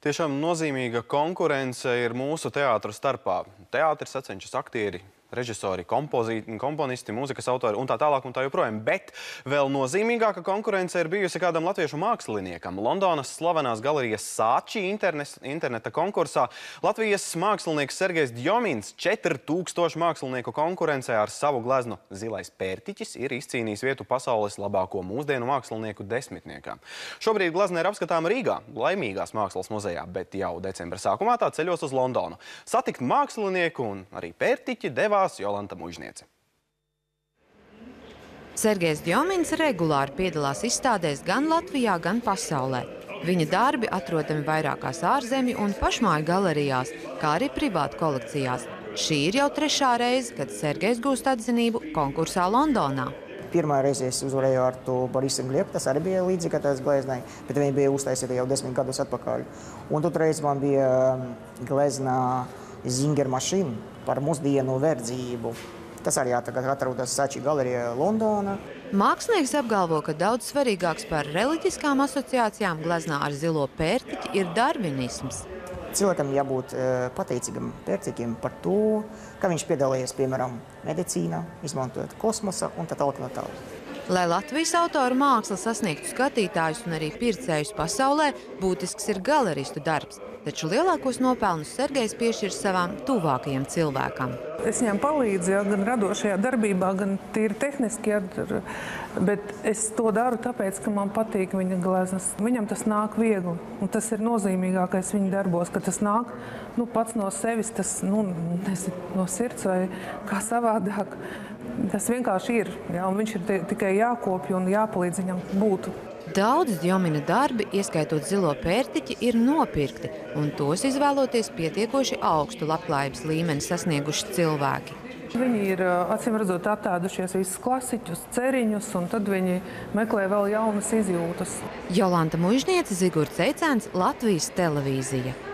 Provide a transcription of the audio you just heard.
Tiešām nozīmīga konkurence ir mūsu teātra starpā. Teātris sacenšas aktieri, režisori, komponisti, mūzikas autori un tā tālāk un tā joprojām. Bet vēl nozīmīgāka konkurence ir bijusi kādam latviešu māksliniekam. Londonas slavenās galerijas Sāči interneta konkursā Latvijas mākslinieks Sergejs Djomins 4000 mākslinieku konkurencē ar savu gleznu Zilais pērtiķis ir izcīnījis vietu pasaules labāko mūsdienu mākslinieku desmitniekā. Šobrīd glezna ir apskatāma Rīgā, Laimīgās mākslas muzejā, bet jau decembra sākumā tā ceļos uz Londonu. Satikt mākslinieku un arī pērtiķi devās Jolanta Mužniece. Sergejs Djomins regulāri piedalās izstādēs gan Latvijā, gan pasaulē. Viņa darbi atrodami vairākās ārzemju un pašmāju galerijās, kā arī privātu kolekcijās. Šī ir jau 3. reize, kad Sergejs gūst atzinību konkursā Londonā. Pirmā reize es uzvarēju ar to Borisu Gliebu, tas arī bija līdzīga tās gleznai, bet viņa bija uztaisīta jau 10 gadus atpakaļ. Un toreiz man bija glezna Zinger mašīna par mūsdienu verdzību. Tas arī tagad atrodas Sāči galerijā Londonā. Mākslinieks apgalvo, ka daudz svarīgāks par reliģiskām asociācijām gleznā ar zilo pērtiķi ir darvinisms. Cilvēkam jābūt pateicīgam pērtiķim par to, ka viņš piedalījies, piemēram, medicīnā, izmantojot kosmosa un tā tālāk no tālāk. Lai Latvijas autoru māksla sasniegtu skatītājus un arī pircējus pasaulē, būtisks ir galeristu darbs. Taču lielākos nopelnus Sergejs piešķir savam tuvākajam cilvēkam. Es viņam palīdzu, gan radošajā darbībā, gan tīri tehniski, bet es to daru tāpēc, ka man patīk viņa gleznas. Viņam tas nāk viegli, un tas ir nozīmīgākais viņa darbos, ka tas nāk pats no sevis, tas no sirds vai kā savādāk. Tas vienkārši ir, un viņš ir tikai jākopja un jāpalīdz viņam būt. Daudz Djomina darbi, ieskaitot zilo pērtiķi, ir nopirkti, un tos izvēloties pietiekoši augstu labklājības līmeni sasnieguši cilvēki. Viņi ir, acīm redzot, attādušies visus klasiķus, ceriņus, un tad viņi meklē vēl jaunas izjūtas. Jolanta Mužniece, Zigurds Eicēns, Latvijas televīzija.